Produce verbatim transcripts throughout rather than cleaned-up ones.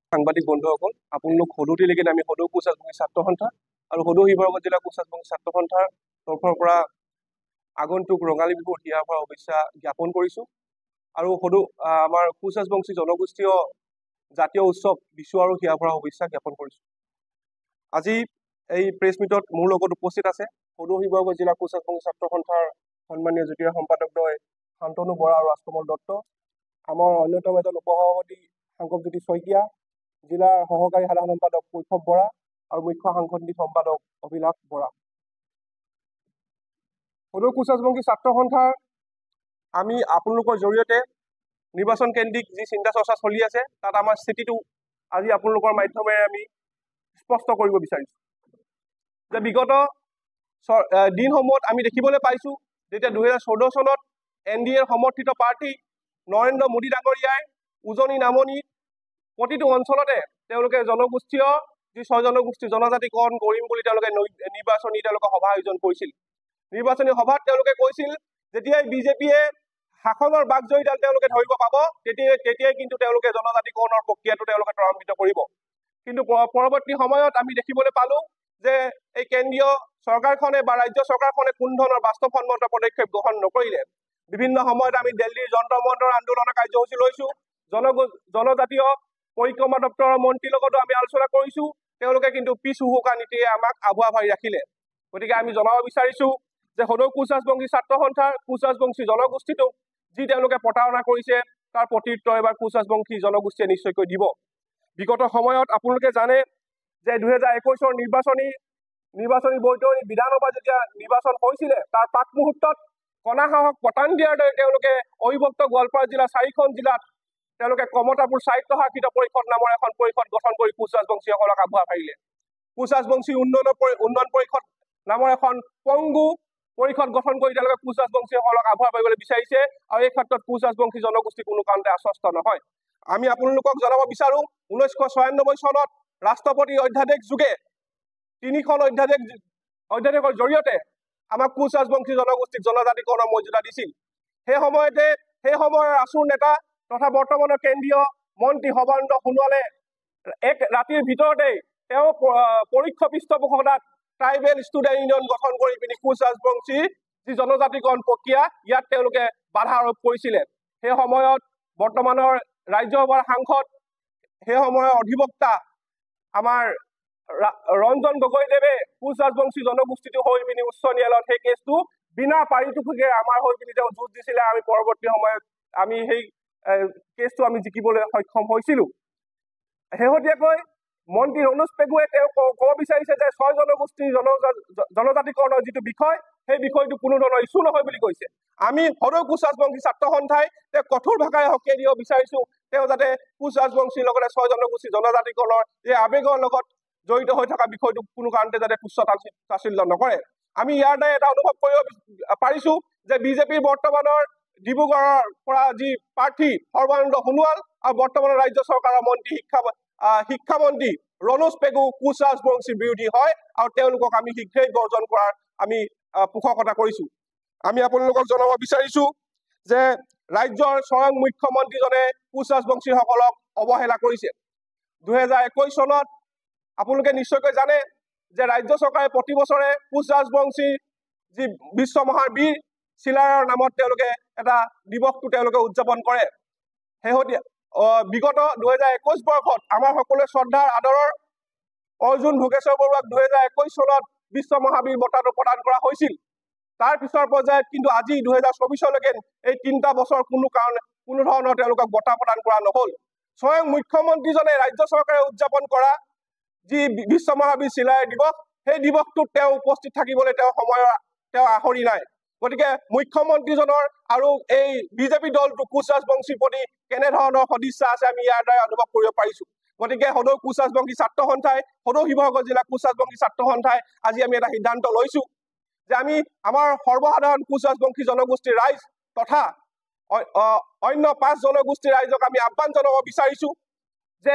সাংবাদিক বন্ধুসকল, আপোনালোক সদৌতিলৈকে আমি সদৌ কোচ ৰাজবংশী ছাত্ৰ সন্থা আৰু সদৌ শিৱসাগৰ জিলা কোচ ৰাজবংশী ছাত্ৰ সন্থাৰ তৰফৰ পৰা আগন্তুক ৰঙালী বিহুৰ হিয়াৰ পৰা শুভেচ্ছা জ্ঞাপন কৰিছোঁ। আৰু সদৌ আমাৰ কোচ ৰাজবংশী জনগোষ্ঠীয় জাতীয় উৎসৱ বিশু আৰু হিয়াৰ পৰা শুভেচ্ছা জ্ঞাপন কৰিছোঁ। আজি এই প্ৰেছ মিটত মোৰ লগত উপস্থিত আছে সদৌ শিৱসাগৰ জিলা কোচ ৰাজবংশী ছাত্ৰ সন্থাৰ সন্মানীয় যুটীয়া সম্পাদকদ্বয় শান্তনু বৰা আৰু ৰাজকমল দত্ত, আমাৰ অন্যতম এজন উপসভাপতি সাংকবজ্যোতি শইকীয়া, জিলাৰ সহকাৰী সাধাৰণ সম্পাদক কৈশৱ বৰা আৰু মুখ্য সাংগঠনিক সম্পাদক অভিলাষ বৰা। সদৌ কোচ ৰাজবংশী ছাত্ৰ সন্থাৰ আমি আপোনালোকৰ জৰিয়তে নিৰ্বাচন কেন্দ্ৰিক যি চিন্তা চৰ্চা চলি আছে তাত আমাৰ স্থিতিটো আজি আপোনালোকৰ মাধ্যমেৰে আমি স্পষ্ট কৰিব বিচাৰিছোঁ যে বিগত দিনসমূহত আমি দেখিবলৈ পাইছোঁ যেতিয়া দুহেজাৰ চৈধ্য চনত এন ডি এৰ সমৰ্থিত পাৰ্টি নৰেন্দ্ৰ মোদী ডাঙৰীয়াই উজনি নামনি প্ৰতিটো অঞ্চলতে তেওঁলোকে জনগোষ্ঠীয় যি ছয় জনগোষ্ঠী জনজাতিকৰণ কৰিম বুলি তেওঁলোকে নিৰ্বাচনী তেওঁলোকে সভা আয়োজন কৰিছিল। নিৰ্বাচনী সভাত তেওঁলোকে কৈছিল যেতিয়াই বিজেপিয়ে শাসনৰ বাগজৰীডাল তেওঁলোকে ধৰিব পাব তেতিয়াই তেতিয়াই কিন্তু তেওঁলোকে জনজাতিকৰণৰ প্ৰক্ৰিয়াটো তেওঁলোকে ত্বৰান্বিত কৰিব। কিন্তু পৰৱৰ্তী সময়ত আমি দেখিবলৈ পালো যে এই কেন্দ্ৰীয় চৰকাৰখনে বা ৰাজ্য চৰকাৰখনে কোনো ধৰণৰ বাস্তৱসন্মত পদক্ষেপ গ্ৰহণ নকৰিলে। বিভিন্ন সময়ত আমি দিল্লীৰ যন্ত্ৰ মন্ত্ৰৰ আন্দোলনৰ কাৰ্যসূচী লৈছো, জন জনজাতীয় পৰিক্ৰমা দপ্তৰৰ মন্ত্ৰীৰ লগতো আমি আলোচনা কৰিছো, তেওঁলোকে কিন্তু পিছ হুহুকা নীতিৰে আমাক আভুৱা ভাৰি ৰাখিলে। গতিকে আমি জনাব বিচাৰিছো যে সদৌ কোচ ৰাজবংশী ছাত্ৰ সন্থাৰ কোচ ৰাজবংশী জনগোষ্ঠীটোক যি তেওঁলোকে প্ৰতাৰণা কৰিছে তাৰ প্ৰত্যুত্তৰ এবাৰ কোচ ৰাজবংশী জনগোষ্ঠীয়ে নিশ্চয়কৈ দিব। বিগত সময়ত আপোনালোকে জানে যে দুহেজাৰ একৈশৰ নিৰ্বাচনী নিৰ্বাচনী বৈতৰণী বিধানসভা যেতিয়া নিৰ্বাচন হৈছিলে তাৰ প্ৰাক মুহূৰ্তত কণা সাহস পতান দিয়াৰ দৰে তেওঁলোকে অবিভক্ত গোৱালপাৰা জিলাৰ চাৰিখন জিলাত তেওঁলোকে কমতাপুৰ স্বায়ত্ত শাসিত পৰিষদ নামৰ এখন পৰিষদ গঠন কৰি কোচ ৰাজবংশীসকলক আভুৱা ভাৰিলে। কোচ ৰাজবংশী উন্নয়ন উন্নয়ন পৰিষদ নামৰ এখন পংগু পৰিষদ গঠন কৰি তেওঁলোকে কোচ ৰাজবংশীসকলক আভুৱা ভাৰিবলৈ বিচাৰিছে আৰু এই ক্ষেত্ৰত কোচ ৰাজবংশী জনগোষ্ঠী কোনো কাৰণতে আশ্বস্ত নহয়। আমি আপোনালোকক জনাব বিচাৰো ঊনৈছশ ছয়ানব্বৈ চনত ৰাষ্ট্ৰপতি অধ্যাদেশ যোগে তিনিখন অধ্যাদেশ অধ্যাদেশৰ জৰিয়তে আমাক কোচ ৰাজবংশী জনগোষ্ঠীক জনজাতিকৰণৰ মৰ্যাদা দিছিল। সেই সময়তে সেই সময়ৰ আছুৰ নেতা তথা বৰ্তমানৰ কেন্দ্ৰীয় মন্ত্ৰী সৰ্বানন্দ সোণোৱালে এক ৰাতিৰ ভিতৰতেই তেওঁ পৰোক্ষ পৃষ্ঠপোষকতাত ট্ৰাইবেল ষ্টুডেণ্ট ইউনিয়ন গঠন কৰি পিনি কোচ ৰাজবংশী যি জনজাতিকৰণ প্ৰক্ৰিয়া ইয়াত তেওঁলোকে বাধা আৰোপ কৰিছিলে। সেই সময়ত বৰ্তমানৰ ৰাজ্যসভাৰ সাংসদ সেই সময়ৰ অধিবক্তা আমাৰ ৰঞ্জন গগৈদেৱে কোচ ৰাজবংশী জনগোষ্ঠীটো হৈ পিনি উচ্চ ন্যায়ালয়ত সেই কেছটো বিনা পাৰিতোষিকে আমাৰ হৈ পিনি তেওঁ যুঁজ দিছিলে। আমি পৰৱৰ্তী সময়ত আমি সেই কেছটো আমি জিকিবলৈ সক্ষম হৈছিলো। শেহতীয়াকৈ মন্ত্ৰী ৰণোজ পেগুৱে তেওঁ ক'ব বিচাৰিছে যে ছয় জনগোষ্ঠীৰ জনজাতিকৰণৰ যিটো বিষয় সেই বিষয়টো কোনো ধৰণৰ ইছ্যু নহয় বুলি কৈছে। আমি সদৌ কোচ ৰাজবংশী ছাত্ৰ সন্থাই তেওঁ কঠোৰ ভাষাৰে সকীয়াই দিব বিচাৰিছো তেওঁ যাতে কোচ ৰাজবংশীৰ লগতে ছয় জনগোষ্ঠী জনজাতিকৰণৰ এই আৱেগৰ লগত জড়িত হৈ থকা বিষয়টো কোনো কাৰণতে যাতে তুচ্ছ তাচ্ছিল্য নকৰে। আমি ইয়াৰ দ্বাৰা এটা অনুভৱ কৰিব পাৰিছো যে বিজেপিৰ বৰ্তমানৰ ডিব্ৰুগড়ৰ পৰা যি প্ৰাৰ্থী সৰ্বানন্দ সোণোৱাল আৰু বৰ্তমানৰ ৰাজ্য চৰকাৰৰ মন্ত্ৰী শিক্ষা শিক্ষামন্ত্ৰী ৰণোজ পেগু কোচ ৰাজবংশী বিৰোধী হয় আৰু তেওঁলোকক আমি শীঘ্ৰেই বৰ্জন কৰাৰ আমি পোষকতা কৰিছো। আমি আপোনালোকক জনাব বিচাৰিছো যে ৰাজ্যৰ স্বয়ং মুখ্যমন্ত্ৰীজনে কোচ ৰাজবংশীসকলক অৱহেলা কৰিছে। দুহেজাৰ একৈশ চনত আপোনালোকে নিশ্চয়কৈ জানে যে ৰাজ্য চৰকাৰে প্ৰতি বছৰে কোচ ৰাজবংশী যি বিশ্ব মহাবীৰ চিলাৰায়ৰ নামত তেওঁলোকে এটা দিৱসটো তেওঁলোকে উদযাপন কৰে। শেহতীয়া বিগত দুহেজাৰ একৈশ বৰ্ষত আমাৰ সকলোৱে শ্ৰদ্ধাৰ আদৰৰ অৰ্জুন ভোগেশ্বৰ বৰুৱাক দুহেজাৰ একৈশ চনত বিশ্ব মহাবীৰ বঁটাটো প্ৰদান কৰা হৈছিল। তাৰ পিছৰ পৰ্যায়ত কিন্তু আজি দুহেজাৰ চৌবিশলৈকে এই তিনিটা বছৰ কোনো কাৰণে কোনো ধৰণৰ তেওঁলোকক বঁটা প্ৰদান কৰা নহল। স্বয়ং মুখ্যমন্ত্ৰীজনে ৰাজ্য চৰকাৰে উদযাপন কৰা যি বিশ্ব মহাবীৰ চিলাৰায় দিৱস সেই দিৱসটোত তেওঁ উপস্থিত থাকিবলৈ তেওঁ সময়ৰ তেওঁ আহৰি নাই। গতিকে মুখ্যমন্ত্ৰীজনৰ আৰু এই বিজেপি দলটো কোচ ৰাজবংশীৰ প্ৰতি কেনেধৰণৰ সদিচ্ছা আছে আমি ইয়াৰ দ্বাৰা অনুভৱ কৰিব পাৰিছো। গতিকে সদৌ কোচ ৰাজবংশী ছাত্ৰ সন্থাই সদৌ শিৱসাগৰ জিলা কোচ ৰাজবংশী ছাত্ৰ সন্থাই আজি আমি এটা সিদ্ধান্ত লৈছো যে আমি আমাৰ সৰ্বসাধাৰণ কোচ ৰাজবংশী জনগোষ্ঠীৰ ৰাইজ তথা অন্য পাঁচ জনগোষ্ঠীৰ ৰাইজক আমি আহ্বান জনাব বিচাৰিছো যে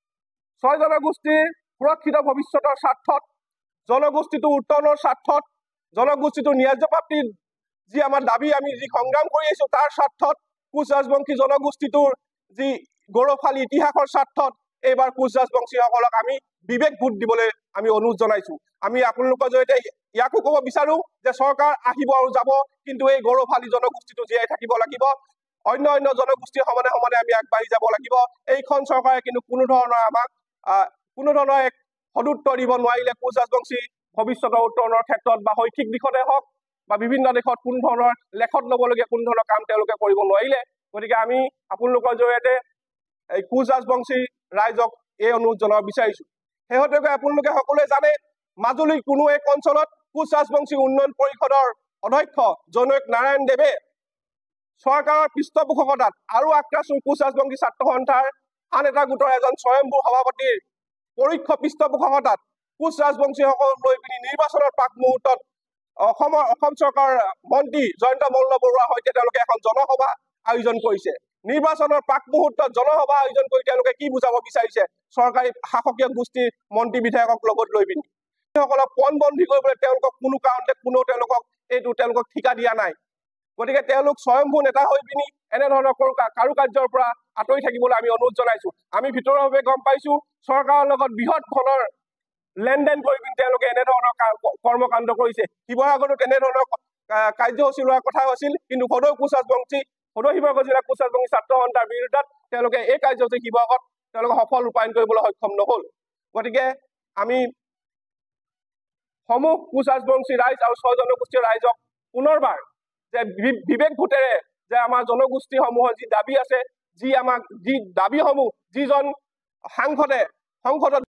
ছয় জনগোষ্ঠীৰ সুৰক্ষিত ভৱিষ্যতৰ স্বাৰ্থত জনগোষ্ঠীটো উত্তৰণৰ স্বাৰ্থত জনগোষ্ঠীটো ন্যায্য প্ৰাপ্তিৰ যি আমাৰ দাবী আমি যি সংগ্ৰাম কৰি আহিছো তাৰ স্বাৰ্থত কোচ ৰাজবংশী জনগোষ্ঠীটোৰ যি গৌৰৱশালী ইতিহাসৰ স্বাৰ্থত এইবাৰ কোচ ৰাজবংশীসকলক আমি বিবেক ভোট দিবলৈ আমি অনুৰোধ জনাইছো। আমি আপোনালোকৰ জৰিয়তে ইয়াকো ক'ব বিচাৰো যে চৰকাৰ আহিব আৰু যাব, কিন্তু এই গৌৰৱশালী জনগোষ্ঠীটো জীয়াই থাকিব লাগিব। অন্য অন্য জনগোষ্ঠীৰ সমানে সমানে আমি আগবাঢ়ি যাব লাগিব। এইখন চৰকাৰে কিন্তু কোনো ধৰণৰ আমাক কোনো ধৰণৰ এক সদুত্তৰ দিব নোৱাৰিলে কোচ ৰাজবংশী ভৱিষ্যতৰ উত্তৰণৰ ক্ষেত্ৰত বা শৈক্ষিক দিশতে হওক বা বিভিন্ন দিশত কোনো ধৰণৰ লেখত ল'বলগীয়া কোনো ধৰণৰ কাম তেওঁলোকে কৰিব নোৱাৰিলে। গতিকে আমি আপোনালোকৰ জৰিয়তে এই কোচ ৰাজবংশী ৰাইজক এই অনুৰোধ জনাব বিচাৰিছো। শেহতীয়াকৈ আপোনালোকে সকলোৱে জানে মাজুলীৰ কোনো এক অঞ্চলত কোচ ৰাজবংশী উন্নয়ন পৰিষদৰ অধ্যক্ষ জনৈক নাৰায়ণ দেৱে চৰকাৰৰ পৃষ্ঠপোষকতাত আৰু আক্ৰাচুৰ কোচ ৰাজবংশী ছাত্ৰ সন্থাৰ আন এটা গোটৰ এজন স্বয়ম্ভূ সভাপতিৰ পৰোক্ষ পৃষ্ঠপোষকতাত কোচ ৰাজবংশীসকলক লৈ পিনি নিৰ্বাচনৰ প্ৰাক মুহূৰ্তত অসমৰ অসম চৰকাৰৰ মন্ত্ৰী জয়ন্ত মল্ল বৰুৱাৰ সৈতে তেওঁলোকে এখন জনসভা আয়োজন কৰিছে। নিৰ্বাচনৰ প্ৰাক মুহূৰ্তত জনসভা আয়োজন কৰি তেওঁলোকে কি বুজাব বিচাৰিছে চৰকাৰী শাসকীয় গোষ্ঠীৰ মন্ত্ৰী বিধায়কক লগত লৈ পিনি সকলক পণবন্দী কৰিবলৈ তেওঁলোকক কোনো কাৰণতে কোনো তেওঁলোকক এইটো তেওঁলোকক ঠিকা দিয়া নাই। গতিকে তেওঁলোক স্বয়ম্ভূ নেতা হৈ পিনি এনেধৰণৰ কাৰুকাৰ্যৰ পৰা আঁতৰি থাকিবলৈ আমি অনুৰোধ জনাইছো। আমি ভিতৰুৱাভাৱে গম পাইছো চৰকাৰৰ লগত বৃহৎ ধনৰ লেনদেন কৰি পিনি তেওঁলোকে এনেধৰণৰ কৰ্মকাণ্ড কৰিছে। শিৱসাগৰতো তেনেধৰণৰ কাৰ্যসূচী লোৱাৰ কথা হৈছিল, কিন্তু সদৌ কোচ ৰাজবংশী সদৌ শিৱসাগৰ জিলা কোচ ৰাজবংশী ছাত্ৰ সন্থাৰ বিৰুদ্ধত তেওঁলোকে এই কাৰ্যসূচী শিৱসাগৰত তেওঁলোকে সফল ৰূপায়ণ কৰিবলৈ সক্ষম নহল। গতিকে আমি সমূহ কোচ ৰাজবংশী ৰাইজ আৰু ছয় জনগোষ্ঠীয় ৰাইজক পুনৰবাৰ যে বিবেক ভোটেৰে যে আমাৰ জনগোষ্ঠীসমূহৰ যি দাবী আছে, যি আমাক যি দাবীসমূহ যিজন সাংসদে সংসদত